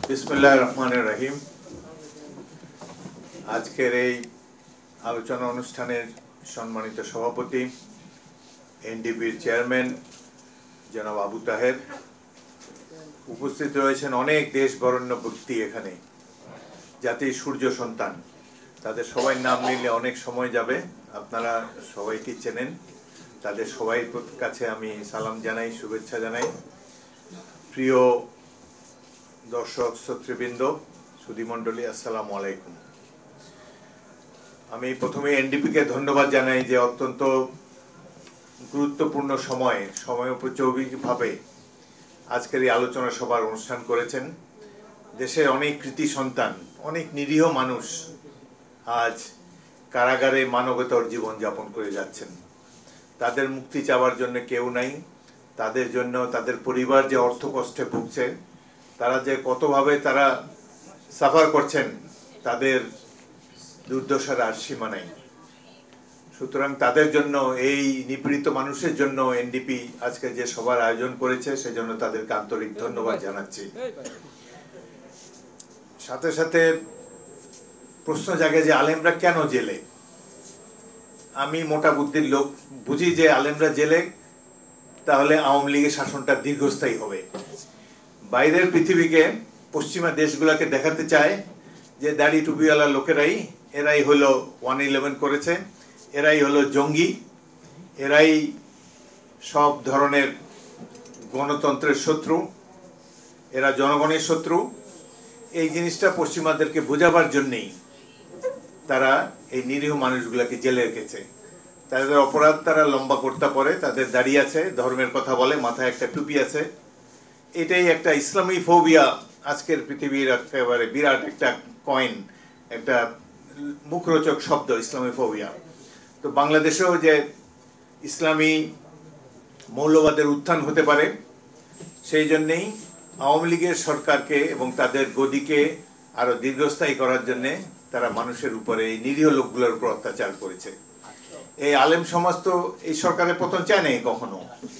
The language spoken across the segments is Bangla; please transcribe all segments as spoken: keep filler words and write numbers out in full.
বিসমিল্লাহির রহমানির রহিম। আজকের এই আলোচনা অনুষ্ঠানের সম্মানিত সভাপতি এনডিপির চেয়ারম্যান জনাব আবু তাহের, উপস্থিত রয়েছেন অনেক দেশ বরেণ্য ব্যক্তি, এখানে জাতির সূর্য সন্তান, তাদের সবাই নাম নিলে অনেক সময় যাবে, আপনারা সবাইকে চেনেন, তাদের সবাই কাছে আমি সালাম জানাই, শুভেচ্ছা জানাই। প্রিয় দর্শক শ্রোতৃবৃন্দ, সুধীমণ্ডলী, আসসালামু আলাইকুম। আমি প্রথমে এনডিপিকে ধন্যবাদ জানাই যে অত্যন্ত গুরুত্বপূর্ণ সময়ে সময়োপযোগীভাবে আজকের এই আলোচনা সভার অনুষ্ঠান করেছেন। দেশের অনেক কৃতি সন্তান, অনেক নিরীহ মানুষ আজ কারাগারে মানবতর জীবন যাপন করে যাচ্ছেন। তাদের মুক্তি চাওয়ার জন্য কেউ নাই, তাদের জন্য তাদের পরিবার যে অর্থ কষ্টে ভুগছে, তারা যে কতভাবে তারা সাফার করছেন, তাদের দুর্দশার আর সীমা নেই। সুতরাং তাদের জন্য, এই নিপীড়িত মানুষের জন্য এনডিপি আজকে যে সভার আয়োজন করেছে, সেজন্য তাদেরকে আন্তরিক ধন্যবাদ জানাচ্ছি। সাথে সাথে প্রশ্ন জাগে যে আলেমরা কেন জেলে। আমি মোটা বুদ্ধির লোক, বুঝি যে আলেমরা জেলে তাহলে আওয়ামী লীগের শাসনটা দীর্ঘস্থায়ী হবে। বাইরের পৃথিবীকে, পশ্চিমা দেশগুলোকে দেখাতে চায় যে দাড়ি টুপিওয়ালা লোকেরাই, এরাই হলো ওয়ান ইলেভেন করেছে, এরাই হলো জঙ্গি, এরাই সব ধরনের গণতন্ত্রের শত্রু, এরা জনগণের শত্রু। এই জিনিসটা পশ্চিমাদেরকে বোঝাবার জন্যেই তারা এই নিরীহ মানুষগুলোকে জেলে রেখেছে। তাদের অপরাধ তারা লম্বা করতে পারে, তাদের দাড়ি আছে, ধর্মের কথা বলে, মাথায় একটা টুপি আছে। এটাই একটা ইসলামী ফোবিয়া, আজকের পৃথিবীর একেবারে বিরাট একটা কয়েন, একটা মুখরোচক শব্দ, ইসলামী ফোবিয়া। তো বাংলাদেশেও যে ইসলামী মৌলবাদের উত্থান হতে পারে, সেই জন্যেই আওয়ামী লীগের সরকারকে এবং তাদের গদিকে আরো দীর্ঘস্থায়ী করার জন্যে তারা মানুষের উপরে, এই নিরীহ লোকগুলোর উপর অত্যাচার করেছে। এই আলেম সমাজ তো এই সরকারের পতন চায় নাই কখনো।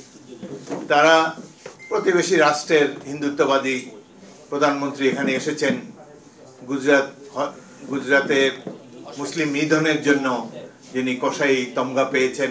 তারা প্রতিবেশী রাষ্ট্রের হিন্দুত্ববাদী প্রধানমন্ত্রী এখানে এসেছেন, গুজরাট গুজরাতে মুসলিম নিধনের জন্য যিনি কসাই তমগা পেয়েছেন,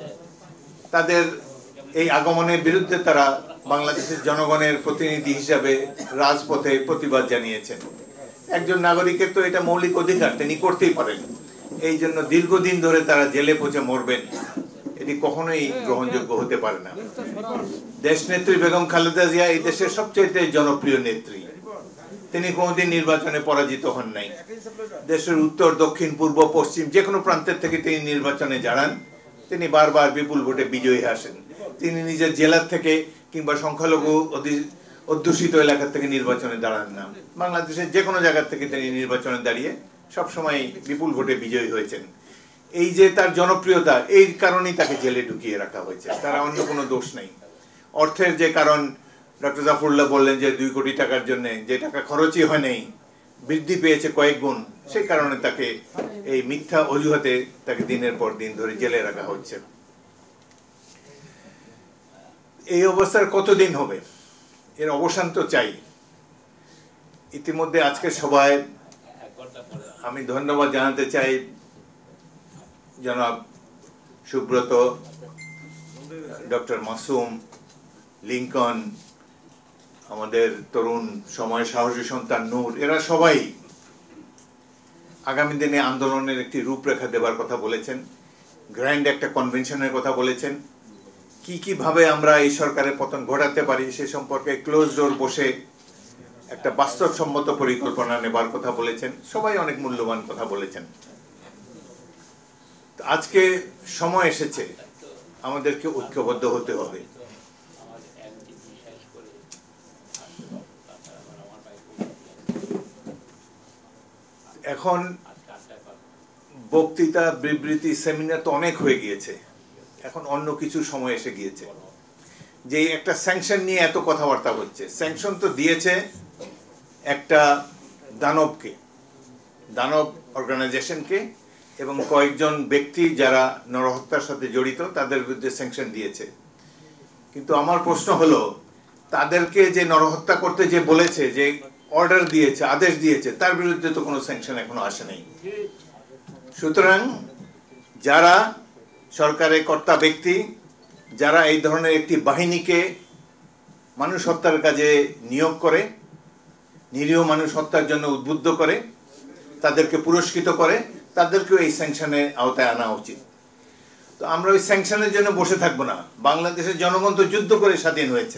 তাদের এই আগমনের বিরুদ্ধে তারা বাংলাদেশের জনগণের প্রতিনিধি হিসাবে রাজপথে প্রতিবাদ জানিয়েছেন। একজন নাগরিকের তো এটা মৌলিক অধিকার, তিনি করতেই পারেন। এই জন্য দীর্ঘদিন ধরে তারা জেলে পচে মরবেন, এটি কখনোই গ্রহণযোগ্য হতে পারে না। দেশ নেত্রী বেগম খালেদা জিয়া এই দেশের সবচেয়ে জনপ্রিয় নেত্রী, তিনি কোনোদিন নির্বাচনে পরাজিত হন নাই। দেশের উত্তর, দক্ষিণ, পূর্ব, পশ্চিম যে কোনো প্রান্তের থেকে তিনি নির্বাচনে দাঁড়ান, তিনি বারবার বিপুল ভোটে বিজয়ী আসেন। তিনি নিজের জেলার থেকে কিংবা সংখ্যালঘু অধ্যুষিত এলাকা থেকে নির্বাচনে দাঁড়ান না, বাংলাদেশের যে কোনো জায়গা থেকে তিনি নির্বাচনে দাঁড়িয়ে সবসময় বিপুল ভোটে বিজয়ী হয়েছেন। এই যে তার জনপ্রিয়তা, এই কারণেই তাকে জেলে ঢুকিয়ে রাখা হয়েছে, তার অন্য কোনো দোষ নেই। অর্থের যে কারণ, ডক্টর জাফরুল্লাহ বললেন যে দুই কোটি টাকার জন্য যে টাকা খরচই হয় নাই, বৃদ্ধি পেয়েছে কয়েক গুণ, সেই কারণে তাকে এই মিথ্যা অজুহাতে তাকে দিনের পর দিন ধরে জেলে রাখা হচ্ছে। এই অবস্থার কতদিন হবে? এর অবসান তো চাই। ইতিমধ্যে আজকে সভায় আমি ধন্যবাদ জানাতে চাই জনাব সুব্রত, ডক্টর মাসুম, লিঙ্কন, আমাদের তরুণ সময় সাহসী সন্তান নূর, এরা সবাই আগামী দিনে আন্দোলনের একটি রূপরেখা দেবার কথা বলেছেন, গ্র্যান্ড একটা কনভেনশনের কথা বলেছেন। কি কিভাবে আমরা এই সরকারের পতন ঘটাতে পারি সে সম্পর্কে ক্লোজ ডোর বসে একটা বাস্তবসম্মত পরিকল্পনা নেবার কথা বলেছেন। সবাই অনেক মূল্যবান কথা বলেছেন। আজকে সময় এসেছে আমাদেরকে ঐক্যবদ্ধ হতে হবে। এখন বক্তৃতা, বিবৃতি, সেমিনার তো অনেক হয়ে গিয়েছে, এখন অন্য কিছু সময় এসে গিয়েছে। যে একটা স্যাংশন নিয়ে এত কথাবার্তা হচ্ছে, স্যাংশন তো দিয়েছে একটা দানবকে, দানব অর্গানাইজেশনকে, এবং কয়েকজন ব্যক্তি যারা নরহত্যার সাথে জড়িত তাদের বিরুদ্ধে স্যাংশন দিয়েছে। কিন্তু আমার প্রশ্ন হলো, তাদেরকে যে নরহত্যা করতে যে বলেছে, যে অর্ডার দিয়েছে, আদেশ দিয়েছে, তার বিরুদ্ধে তো কোনো স্যাংশন এখনো আসে নাই। সুতরাং যারা সরকারের কর্তা ব্যক্তি, যারা এই ধরনের একটি বাহিনীকে মানুষ হত্যার কাজে নিয়োগ করে, নিরীহ মানুষ হত্যার জন্য উদ্বুদ্ধ করে, তাদেরকে পুরস্কৃত করে, তাদেরকেও এই স্যাংশনের আওতায় আনা উচিত। তো আমরা ওই স্যাংশনের জন্য বসে থাকবো না। বাংলাদেশের জনগণ তো যুদ্ধ করে স্বাধীন হয়েছে।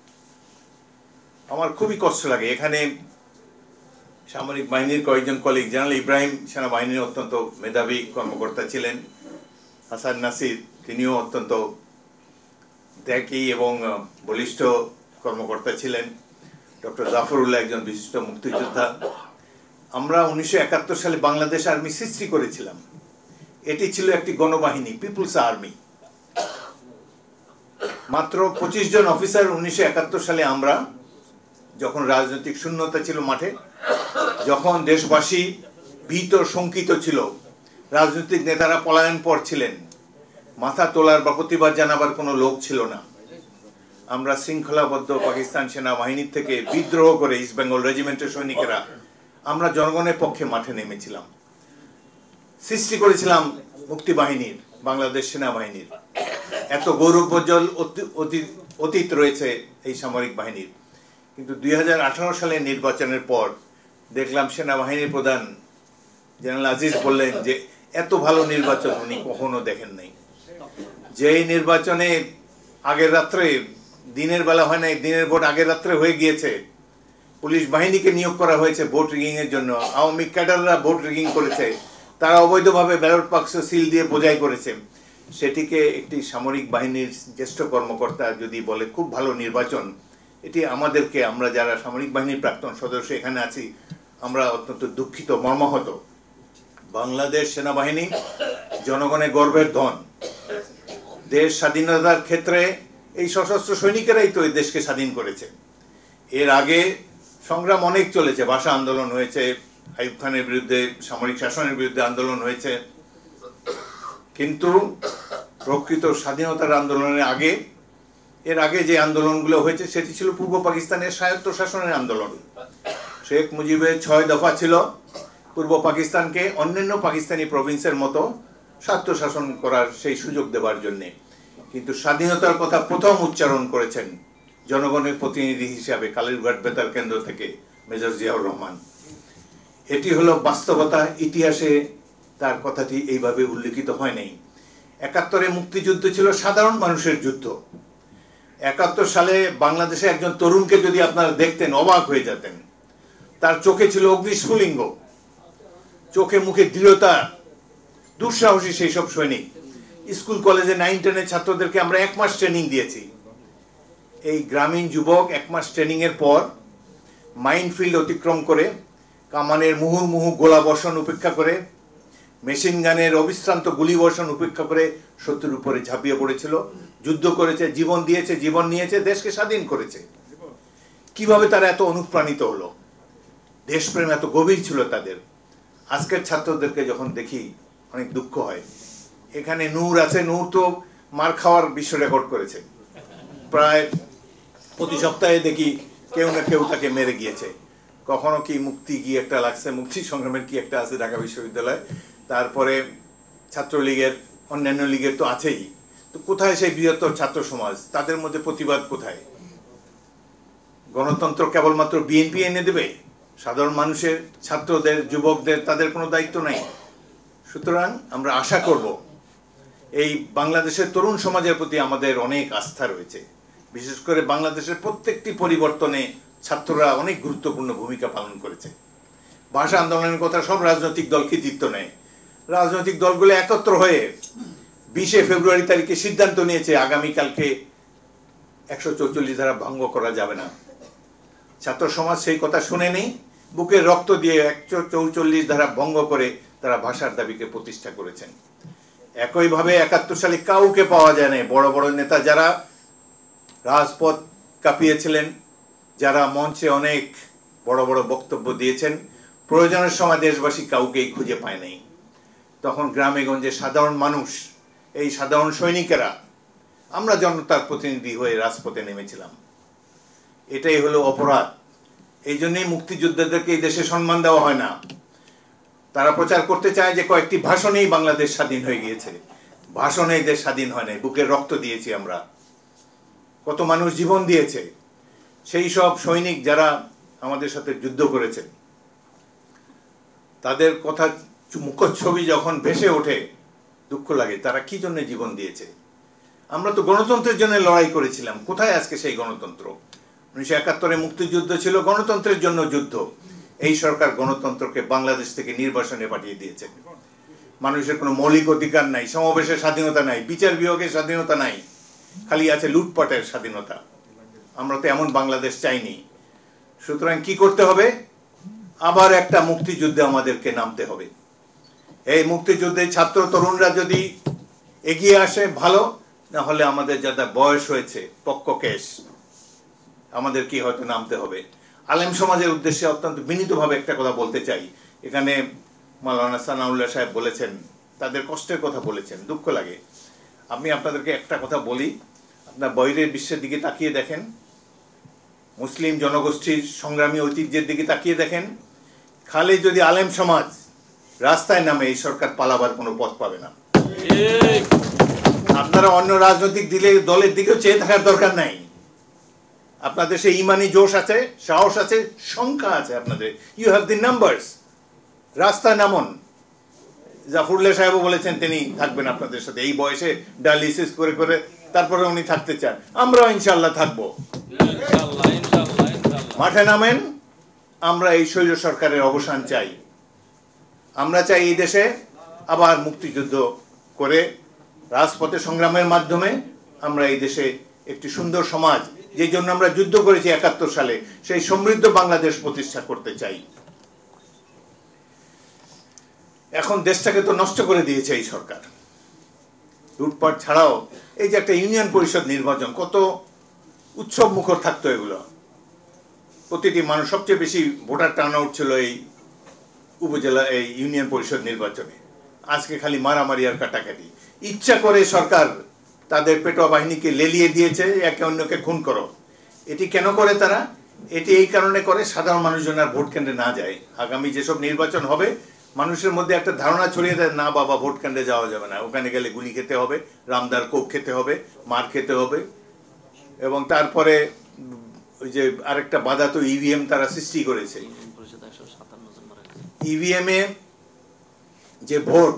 আমার খুবই কষ্ট লাগে, এখানে সামরিক বাহিনীর কয়েকজন কলিগ, জেনারেল ইব্রাহিম সেনাবাহিনীর অত্যন্ত মেধাবী কর্মকর্তা ছিলেন, হাসান নাসির তিনিও অত্যন্ত ত্যাগী এবং বলিষ্ঠ কর্মকর্তা ছিলেন, ডক্টর জাফরুল্লাহ একজন বিশিষ্ট মুক্তিযোদ্ধা। আমরা উনিশশো একাত্তর সালে বাংলাদেশ আর্মি সৃষ্টি করেছিলাম। এটি ছিল একটি গণবাহিনী, পিপুলস আর্মি। মাত্র পঁচিশ জন অফিসার। উনিশশো একাত্তর সালে আমরা, যখন রাজনৈতিক শূন্যতা ছিল মাঠে, যখন দেশবাসী ভীত শঙ্কিত ছিল, রাজনৈতিক নেতারা পলায়ন পর ছিলেন, মাথা তোলার বা প্রতিবাদ জানাবার কোনো লোক ছিল না, আমরা শৃঙ্খলাবদ্ধ পাকিস্তান সেনাবাহিনীর থেকে বিদ্রোহ করে ইস্ট বেঙ্গল রেজিমেন্টের সৈনিকেরা আমরা জনগণের পক্ষে মাঠে নেমেছিলাম, সৃষ্টি করেছিলাম মুক্তি বাহিনীর, বাংলাদেশ সেনাবাহিনীর। এত গৌরবোজ্জ্বল অতীত রয়েছে এই সামরিক বাহিনীর। কিন্তু দুই হাজার আঠারো সালের নির্বাচনের পর দেখলাম সেনাবাহিনীর প্রধান জেনারেল আজিজ বললেন যে এত ভালো নির্বাচন উনি কখনো দেখেন নাই। যেই নির্বাচনে আগের রাত্রে, দিনের বেলা হয় নাই, দিনের ভোট আগের রাত্রে হয়ে গিয়েছে, পুলিশ বাহিনীকে নিয়োগ করা হয়েছে ভোট রিগিং এর জন্য, আওয়ামী ক্যাডাররা ভোট রিগিং করেছে, তারা অবৈধভাবে ব্যালট বাক্স সিল দিয়ে বোঝাই করেছে, সেটিকে একটি সামরিক বাহিনীর জ্যেষ্ঠ কর্মকর্তা যদি বলে খুব ভালো নির্বাচন, এটি আমাদেরকে, আমরা যারা সামরিক বাহিনীর প্রাক্তন সদস্য এখানে আছি, আমরা অত্যন্ত দুঃখিত, মর্মাহত। বাংলাদেশ সেনাবাহিনী জনগণের গর্বের ধন। দেশ স্বাধীনতার ক্ষেত্রে এই সশস্ত্র সৈনিকেরাই তো এই দেশকে স্বাধীন করেছে। এর আগে সংগ্রাম অনেক চলেছে, ভাষা আন্দোলন হয়েছে, আইয়ুব খানের বিরুদ্ধে সামরিক শাসনের বিরুদ্ধে আন্দোলন হয়েছে, কিন্তু প্রকৃত স্বাধীনতার আন্দোলনের আগে, এর আগে যে আন্দোলনগুলো হয়েছে সেটি ছিল পূর্ব পাকিস্তানের স্বায়ত্ত শাসনের আন্দোলন। শেখ মুজিবের ছয় দফা ছিল পূর্ব পাকিস্তানকে অন্যান্য পাকিস্তানি প্রভিন্সের মতো স্বায়ত্ত শাসন করার সেই সুযোগ দেওয়ার জন্যে। কিন্তু স্বাধীনতার কথা প্রথম উচ্চারণ করেছেন জনগণের প্রতিনিধি হিসাবে কালীরঘাট বেতার কেন্দ্র থেকে মেজর জিয়াউর রহমান। এটি হলো বাস্তবতা। ইতিহাসে তার কথাটি এইভাবে উল্লেখিত হয় নাই। একাত্তরে মুক্তিযুদ্ধ ছিল সাধারণ মানুষের যুদ্ধ। একাত্তর সালে বাংলাদেশে একজন তরুণকে যদি আপনারা দেখতেন অবাক হয়ে যেতেন। তার চোখে ছিল অগ্নিস্ফুলিঙ্গ, চোখে মুখে দৃঢ়তা, দুঃসাহসী সেই সব সৈনিক। স্কুল কলেজে নাইন টেনের ছাত্রদেরকে আমরা এক মাস ট্রেনিং দিয়েছি। এই গ্রামীণ যুবক এক মাস ট্রেনিং এর পর মাইনফিল্ড অতিক্রম করে, কামানের মুহুর্মুহু গোলা বর্ষণ উপেক্ষা করে, মেশিন গানের অবিশ্রান্ত গুলি বর্ষণ উপেক্ষা করে শত্রুর উপরে ঝাঁপিয়ে পড়েছিল, যুদ্ধ করেছে, জীবন দিয়েছে, জীবন নিয়েছে, দেশকে স্বাধীন করেছে। কিভাবে তারা এত অনুপ্রাণিত হলো? দেশপ্রেম এত গভীর ছিল তাদের। আজকের ছাত্রদেরকে যখন দেখি অনেক দুঃখ হয়। এখানে নূর আছে, নূর তো মার খাওয়ার বিশ্ব রেকর্ড করেছে। প্রায় প্রতি সপ্তাহে দেখি কেউ না কেউ তাকে মেরে গিয়েছে। কখনো কি মুক্তি কি একটা লাগছে, মুক্তি সংগ্রামের কি একটা আছে ঢাকা বিশ্ববিদ্যালয়, তারপরে ছাত্রলীগের, অন্যান্য লীগের তো আছেই। তো কোথায় সেই বৃহত্তর ছাত্র সমাজ? তাদের মধ্যে প্রতিবাদ কোথায়? গণতন্ত্র কেবলমাত্র বিএনপি এনে দেবে? সাধারণ মানুষের, ছাত্রদের, যুবকদের তাদের কোনো দায়িত্ব নাই। সুতরাং আমরা আশা করব, এই বাংলাদেশের তরুণ সমাজের প্রতি আমাদের অনেক আস্থা রয়েছে। বিশেষ করে বাংলাদেশের প্রত্যেকটি পরিবর্তনে ছাত্ররা অনেক গুরুত্বপূর্ণ ভূমিকা পালন করেছে। ভাষা আন্দোলনের কথা সব রাজনৈতিক দল কৃতিত্ব নেয়। রাজনৈতিক দলগুলো একত্র হয়ে বিশে ফেব্রুয়ারি তারিখে সিদ্ধান্ত নিয়েছে আগামীকালকে একশো চৌচল্লিশ ধারা ভঙ্গ করা যাবে না। ছাত্র সমাজ সেই কথা শুনে নেই, বুকের রক্ত দিয়ে একশো চৌচল্লিশ ধারা ভঙ্গ করে তারা ভাষার দাবিকে প্রতিষ্ঠা করেছেন। একইভাবে একাত্তর সালে কাউকে পাওয়া যায় না বড় বড় নেতা যারা রাজপথ কাঁপিয়েছিলেন, যারা মঞ্চে অনেক বড় বড় বক্তব্য দিয়েছেন, প্রয়োজনের সময় দেশবাসী কাউকেই খুঁজে পায় নাই। তখন গ্রামে গঞ্জে সাধারণ মানুষ, এই সাধারণ সৈনিকেরা, আমরা জনতার প্রতিনিধি হয়ে রাজপথে নেমেছিলাম। এটাই হলো অপরাধ। এই জন্যই মুক্তিযোদ্ধাদেরকে এই দেশে সম্মান দেওয়া হয় না। তারা প্রচার করতে চায় যে কয়েকটি ভাষণেই বাংলাদেশ স্বাধীন হয়ে গিয়েছে। ভাষণে দেশ স্বাধীন হয় নাই, বুকের রক্ত দিয়েছি আমরা, কত মানুষ জীবন দিয়েছে। সেই সব সৈনিক যারা আমাদের সাথে যুদ্ধ করেছে তাদের কথা মুখচ্ছবি যখন ভেসে ওঠে দুঃখ লাগে, তারা কি জন্য জীবন দিয়েছে। আমরা তো গণতন্ত্রের জন্য লড়াই করেছিলাম, কোথায় আজকে সেই গণতন্ত্র? উনিশশো একাত্তরে মুক্তিযুদ্ধ ছিল গণতন্ত্রের জন্য যুদ্ধ। এই সরকার গণতন্ত্রকে বাংলাদেশ থেকে নির্বাসনে পাঠিয়ে দিয়েছে। মানুষের কোনো মৌলিক অধিকার নাই, সমাবেশের স্বাধীনতা নাই, বিচার বিভাগের স্বাধীনতা নাই, খালি আছে লুটপাটের স্বাধীনতা। আমরা তো এমন বাংলাদেশ চাইনি। সুতরাং কি করতে হবে? আবার একটা মুক্তিযুদ্ধে আমাদেরকে নামতে হবে। এই মুক্তিযুদ্ধে ছাত্র তরুণরা যদি এগিয়ে আসে ভালো, না হলে আমাদের যাদের বয়স হয়েছে পক্ককেশ, আমাদের কি হয়তো নামতে হবে। আলেম সমাজের উদ্দেশ্যে অত্যন্ত বিনীতভাবে একটা কথা বলতে চাই। এখানে মাওলানা সানাউল্লাহ সাহেব বলেছেন, তাদের কষ্টের কথা বলেছেন, দুঃখ লাগে। আমি আপনাদেরকে একটা কথা বলি, আপনার বহিরের বিশ্বের দিকে তাকিয়ে দেখেন, মুসলিম জনগোষ্ঠীর সংগ্রামী ঐতিহ্যের দিকে তাকিয়ে দেখেন, খালি যদি আলেম সমাজ রাস্তায় নামে এই সরকার পালাবার কোনো পথ পাবে না। আপনারা অন্য রাজনৈতিক দিলে দলের দিকেও চেয়ে থাকার দরকার নাই। আপনাদের সেই ইমানি জোশ আছে, সাহস আছে, সংখ্যা আছে আপনাদের, ইউ হ্যাভ দি নাম্বারস। রাস্তায় নামুন। জাফরুল্লাহ সাহেবও বলেছেন তিনি থাকবেন আপনাদের সাথে, এই বয়সে ডায়ালিসিস করে করে তারপরে উনি থাকতে চান, আমরাও ইনশাল্লাহ থাকবো। মাঠে নামেন। আমরা এই স্বৈর সরকারের অবসান চাই। আমরা চাই এই দেশে আবার মুক্তিযুদ্ধ করে রাজপথে সংগ্রামের মাধ্যমে আমরা এই দেশে একটি সুন্দর সমাজ, যে জন্য আমরা যুদ্ধ করেছি একাত্তর সালে, সেই সমৃদ্ধ বাংলাদেশ প্রতিষ্ঠা করতে চাই। এখন দেশটাকে তো নষ্ট করে দিয়েছে এই সরকার। লুটপাট ছাড়াও এই যে একটা ইউনিয়ন পরিষদ নির্বাচন, কত উৎসব মুখর থাকতো এগুলো। প্রতিটি মানুষ, সবচেয়ে বেশি ভোটার টার্ন আউট ছিল এই উপজেলা এই ইউনিয়ন পরিষদ নির্বাচনে। আজকে খালি মারামারি আর কাটাকাটি। ইচ্ছা করে সরকার তাদের পেটোয়া বাহিনীকে লেলিয়ে দিয়েছে, একে অন্যকে খুন করো। এটি কেন করে তারা? এটি এই কারণে করে সাধারণ মানুষজন আর ভোট কেন্দ্রে না যায়। আগামী যেসব নির্বাচন হবে মানুষের মধ্যে একটা ধারণা ছড়িয়ে দেয়, না বাবা ভোট কেন্দ্রে যাওয়া যাবে না, ওখানে গেলে গুলি খেতে হবে, রামদার কোপ খেতে হবে, মার খেতে হবে। এবং তারপরে ওই যে আরেকটা বাধা তো ইভিএম তারা সৃষ্টি করেছে। ইভিএম এ যে ভোট,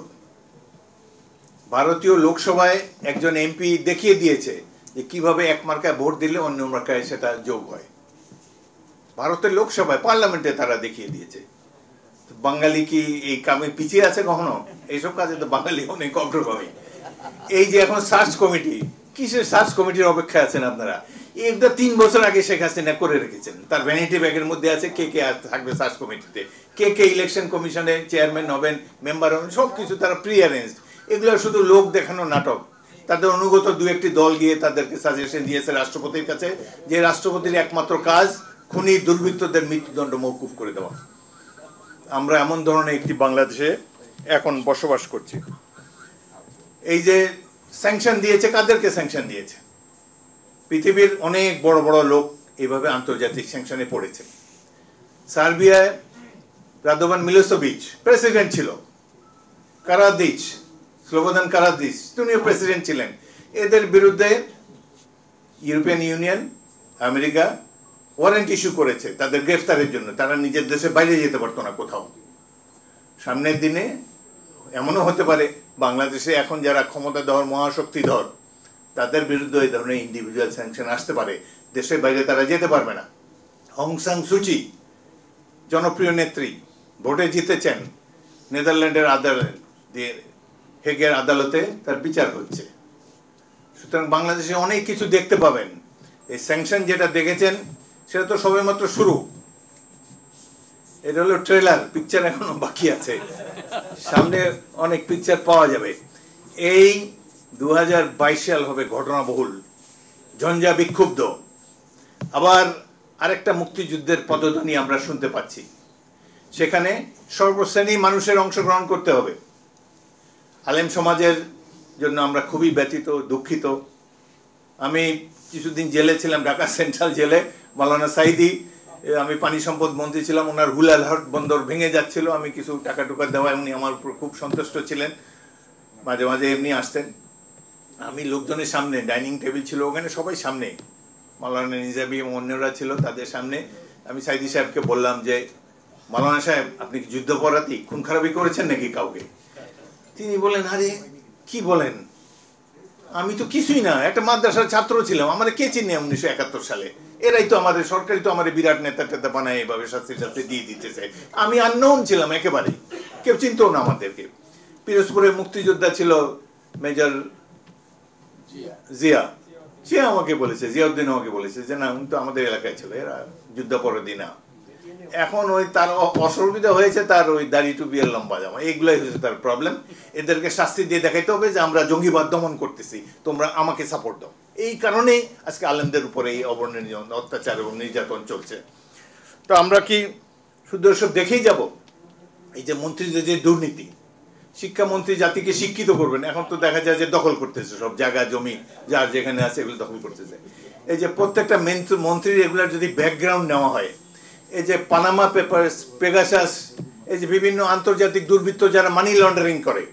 ভারতীয় লোকসভায় একজন এমপি দেখিয়ে দিয়েছে যে কিভাবে এক মার্কায় ভোট দিলে অন্য মার্কায় সেটা যোগ হয়। ভারতের লোকসভায়, পার্লামেন্টে তারা দেখিয়ে দিয়েছে। বাঙালি কি এই কামে পিছিয়ে আছে কখনো? এইসব কাজে তো বাঙালি অনেক অগ্রগামী। এই যে এখন সার্চ কমিটি, কিসের সার্চ কমিটির অপেক্ষায় আছেন আপনারা? একটা তিন বছর আগে শেখ হাসিনা করে রেখেছেন, তার ভ্যানিটি ব্যাগের মধ্যে আছে কে কে থাকবে সার্চ কমিটিতে, কে কে ইলেকশন কমিশনে চেয়ারম্যান হবেন, মেম্বার হবেন, সব কিছু তারা প্রি অ্যারেঞ্জড। এগুলো শুধু লোক দেখানো নাটক। তাদের অনুগত দু একটি দল গিয়ে তাদেরকে সাজেশন দিয়েছে রাষ্ট্রপতির কাছে, যে রাষ্ট্রপতির একমাত্র কাজ খুনি দুর্বৃত্তদের মৃত্যুদণ্ড মওকুফ করে দেওয়া। আমরা এমন ধরনের একটি বাংলাদেশে এখন বসবাস করছি। এই যে স্যাংশন দিয়েছে, কাদেরকে স্যাংশন দিয়েছে? পৃথিবীর অনেক বড় বড় লোক এইভাবে আন্তর্জাতিক স্যাংশনে পড়েছে। সার্বিয়ায় রাদোভান মিলোসেভিচ প্রেসিডেন্ট ছিল, কারাদিচ, স্লোবোদান কারাদিচ তিনিও প্রেসিডেন্ট ছিলেন। এদের বিরুদ্ধে European Union, America warrant issue করেছে তাদের গ্রেফতারের জন্য। তারা নিজের দেশে বাইরে যেতে পারতো না কোথাও। সামনের দিনে এমনও হতে পারে বাংলাদেশে এখন যারা ক্ষমতাধর মহাশক্তিধর তাদের বিরুদ্ধে এই ধরনের ইন্ডিভিজুয়াল স্যাংশন আসতে পারে, দেশের বাইরে তারা যেতে পারবে না। অং সান সুচি জনপ্রিয় নেত্রী, ভোটে জিতেছেন, নেদারল্যান্ডের আদালত দিয়ে হেগের আদালতে তার বিচার হচ্ছে। সুতরাং বাংলাদেশে অনেক কিছু দেখতে পাবেন। এই স্যাংশন যেটা দেখেছেন সেটা তো সবেমাত্র শুরু। এটা হলো ট্রেলার, পিকচার এখনো বাকি আছে, সামনে অনেক পিকচার পাওয়া যাবে। এই দু হাজার বাইশ সাল হবে ঘটনাবহুল, ঝঞ্ঝা বিক্ষুব্ধ। আবার আরেকটা মুক্তিযুদ্ধের পদধ্বনি আমরা শুনতে পাচ্ছি। সেখানে সর্বশ্রেণী মানুষের অংশগ্রহণ করতে হবে। আলেম সমাজের জন্য আমরা খুবই ব্যথিত, দুঃখিত। আমি কিছুদিন জেলে ছিলাম, ঢাকা সেন্ট্রাল জেলে। মাওলানা সাইদি আমি পানি সম্পদ মন্ত্রী ছিলাম, ওনার হুলালহাট বন্দর ভেঙে যাচ্ছিল, আমি কিছু টাকা টুকা দেওয়ায় উনি আমার উপর খুব সন্তুষ্ট ছিলেন, মাঝে মাঝে এমনি আসতেন। আমি লোকজনের সামনে, ডাইনিং টেবিল ছিল ওখানে, সবাই সামনে, মাওলানা নিজামী এবং অন্যরা ছিল, তাদের সামনে আমি সাইদি সাহেবকে বললাম যে মাওলানা সাহেব আপনি কি যুদ্ধাপরাধী, খুন খারাপি করেছেন নাকি কাউকে? তিনি বলেন আরে কি বলেন, আমি তো কিছুই না, একটা মাদ্রাসার ছাত্র ছিলাম, আমার কে চিনে উনিশশো একাত্তর সালে, এরাই তো আমাদের সরকারি তো আমাদের বিরাট নেতা টেতা বানায় এভাবে শাস্তি শাস্তি দিয়ে দিতেছে, আমি আননোন ছিলাম একেবারে, কেউ চিনতো না আমাদেরকে। পিরোজপুরে মুক্তিযোদ্ধা ছিল মেজর জিয়া, সে আমাকে বলেছে, জিয়াউদ্দিন আমাকে বলেছে যে না উনি তো আমাদের এলাকায় ছিল, এরা যুদ্ধাপরাধী না। এখন ওই তার অসুবিধা হয়েছে, তার ওই দাড়ি টুপি আর লম্বা জামা, এইগুলাই হয়েছে তার প্রবলেম। এদেরকে শাস্তি দিয়ে দেখাইতে হবে যে আমরা জঙ্গিবাদ দমন করতেছি, তোমরা আমাকে সাপোর্ট দাও। এই কারণেই আজকে আলেমদের উপরে এই অবর্ণনীয় অত্যাচার এবং নির্যাতন চলছে। তো আমরা কি শুধু সব দেখেই যাব? এই যে মন্ত্রীদের যে দুর্নীতি, শিক্ষামন্ত্রী জাতিকে শিক্ষিত করবেন, এখন তো দেখা যায় যে দখল করতেছে সব জায়গা জমি, যার যেখানে আছে এগুলো দখল করতেছে। এই যে প্রত্যেকটা মন্ত্রীর এগুলার যদি ব্যাকগ্রাউন্ড নেওয়া হয়, এই যে পানামা পেপারস, পেগাসাস, এই যে বিভিন্ন আন্তর্জাতিক দুর্বৃত্ত যারা মানি লন্ডারিং করে,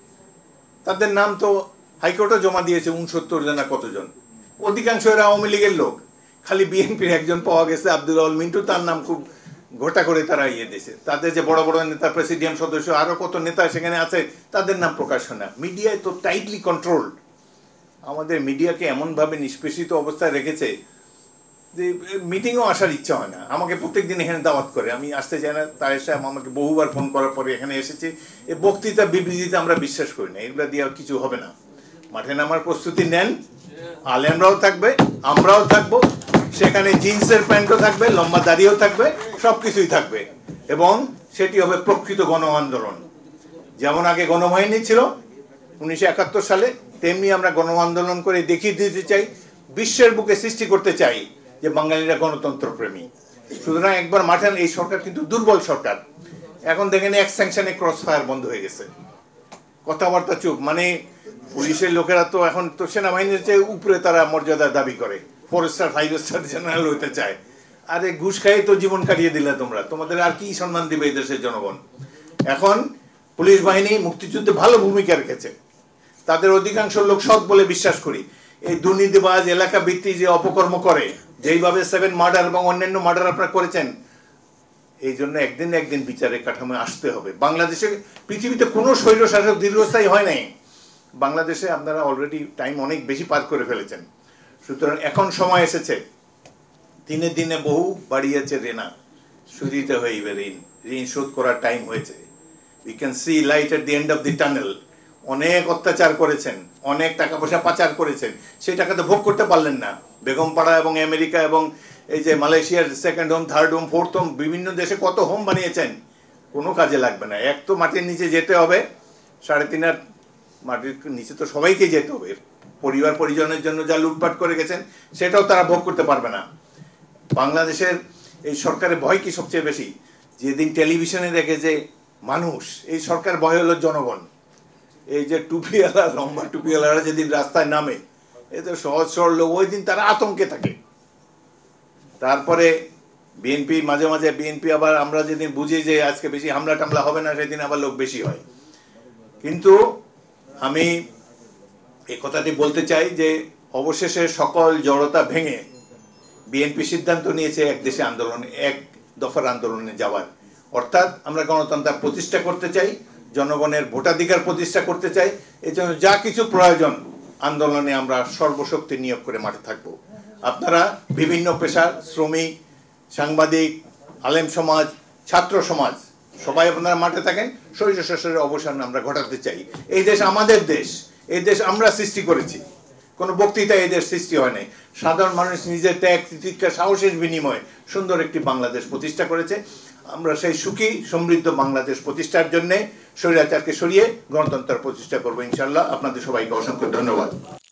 তাদের নাম তো হাইকোর্টে জমা দিয়েছে উনসত্তর জন, কতজন, অধিকাংশ এরা আওয়ামী লীগের লোক। খালি বিএনপির একজন পাওয়া গেছে আব্দুল আউল মিন্টু, তার নাম খুব ঘটা করে তারা ইয়ে দিয়েছে। তাদের যে বড় বড় নেতা, প্রেসিডিয়াম সদস্য, আরো কত নেতা সেখানে আছে, তাদের নাম প্রকাশ হয় না। মিডিয়ায় তো টাইটলি কন্ট্রোলড। আমাদের মিডিয়াকে এমনভাবে নিষ্পেষিত অবস্থায় রেখেছে যে মিটিংও আসার ইচ্ছা হয় না। আমাকে প্রত্যেক দিন এখানে দাওয়াত করে, আমি আসতে চাই না। তারেক সাহেব আমাকে বহুবার ফোন করার পরে এখানে এসেছি। এই বক্তৃতা বিবৃতিতে আমরা বিশ্বাস করি না, এগুলো দিয়ে কিছু হবে না। মাঠে নামার প্রস্তুতি নেন, আলেমরাও থাকবে, আমরাও থাকবো, সেখানে জিন্সের প্যান্টও থাকবে, লম্বা দাড়িও থাকবে, সবকিছুই থাকবে, এবং সেটি হবে প্রকৃত গণ আন্দোলন। যেমন আগে গণবাহিনী ছিল উনিশশো একাত্তর সালে, তেমনি আমরা গণ আন্দোলন করে দেখিয়ে দিতে চাই, বিশ্বের বুকে সৃষ্টি করতে চাই যে বাঙালিরা গণতন্ত্র প্রেমী। সুতরাং একবার মাঠে, এই সরকার কিন্তু দুর্বল সরকার। এখন দেখেন এক স্যাংশনে ক্রস ফায়ার বন্ধ হয়ে গেছে, কথাবার্তা চুপ। মানে পুলিশের লোকেরা তো এখন তো সেনাবাহিনীর চেয়ে উপরে তারা মর্যাদা দাবি করে, four star five star general হইতে চায়। আরে ঘুষ খাই তো জীবন কাটিয়ে দিলে তোমরা, তোমাদের আর কি সম্মান দিবে এই দেশের জনগণ? এখন পুলিশ বাহিনী মুক্তিযুদ্ধে ভালো ভূমিকা রেখেছে, তাদের অধিকাংশ লোক সৎ বলে বিশ্বাস করি। এই দুর্নীতিবাজ এলাকা ভিত্তিক যে অপকর্ম করে, যেইভাবে সেভেন মার্ডার এবং অন্যান্য মার্ডার আপনারা করেছেন, এই জন্য একদিন একদিন বিচারের কাঠামো আসতে হবে। বাংলাদেশে, পৃথিবীতে কোনো স্বৈরশাসক দীর্ঘস্থায়ী হয় নাই, বাংলাদেশে আপনারা অলরেডি টাইম অনেক বেশি পার করে ফেলেছেন। সুতরাং এখন সময় এসেছে, দিনে দিনে বহু বাড়িয়েছে ঋণা, সুদিতে হইবে ঋণ, ঋণ শোধ করার টাইম হয়েছে। We can see light at the end of the tunnel. অনেক অত্যাচার করেছেন, অনেক টাকা পয়সা পাচার করেছেন, সেই টাকা তো ভোগ করতে পারলেন না। বেগমপাড়া এবং আমেরিকা এবং এই যে মালয়েশিয়ার second home, third home, fourth home, বিভিন্ন দেশে কত হোম বানিয়েছেন, কোনো কাজে লাগবে না। এক তো মাটির নিচে যেতে হবে, সাড়ে তিন হাত মাটির নিচে তো সবাইকে যেতে হবে। পরিবার পরিজনের জন্য যা লুটপাট করে গেছেন সেটাও তারা ভোগ করতে পারবে না। বাংলাদেশের এই সরকারের ভয় কি সবচেয়ে বেশি? যেদিন টেলিভিশনে দেখে যে মানুষ, এই সরকার ভয় হলো জনগণ। এই যে টুপিওয়ালা, লম্বা টুপিওয়ালারা যেদিন রাস্তায় নামে, এ তো সহজ সরল লোক, ওই দিন তারা আতঙ্কে থাকে। তারপরে বিএনপি, মাঝে মাঝে বিএনপি আবার, আমরা যেদিন বুঝি যে আজকে বেশি হামলা টামলা হবে না, সেদিন আবার লোক বেশি হয়। কিন্তু আমি এই কথাটি বলতে চাই যে অবশেষে সকল জড়তা ভেঙে বিএনপি সিদ্ধান্ত নিয়েছে এক দেশে আন্দোলনে, এক দফার আন্দোলনে যাওয়ার। অর্থাৎ আমরা গণতন্ত্র প্রতিষ্ঠা করতে চাই, জনগণের ভোটাধিকার প্রতিষ্ঠা করতে চাই। এই জন্য যা কিছু প্রয়োজন আন্দোলনে আমরা সর্বশক্তি নিয়োগ করে মাঠে থাকব। আপনারা বিভিন্ন পেশার, শ্রমিক, সাংবাদিক, আলেম সমাজ, ছাত্র সমাজ, সবাই আপনারা মাঠে থাকেন। স্বৈরশাসনের অবসান আমরা ঘটাতে চাই। এই দেশ আমাদের দেশ, এই দেশ আমরা সৃষ্টি করেছি, কোনো বক্তৃতায় এই দেশ সৃষ্টি হয় নাই। সাধারণ মানুষ নিজের ত্যাগ, তিতিক্ষা, সাহসের বিনিময়ে সুন্দর একটি বাংলাদেশ প্রতিষ্ঠা করেছে। আমরা সেই সুখী সমৃদ্ধ বাংলাদেশ প্রতিষ্ঠার জন্য স্বৈরাচারকে সরিয়ে গণতন্ত্র প্রতিষ্ঠা করবো ইনশাল্লাহ। আপনাদের সবাইকে অসংখ্য ধন্যবাদ।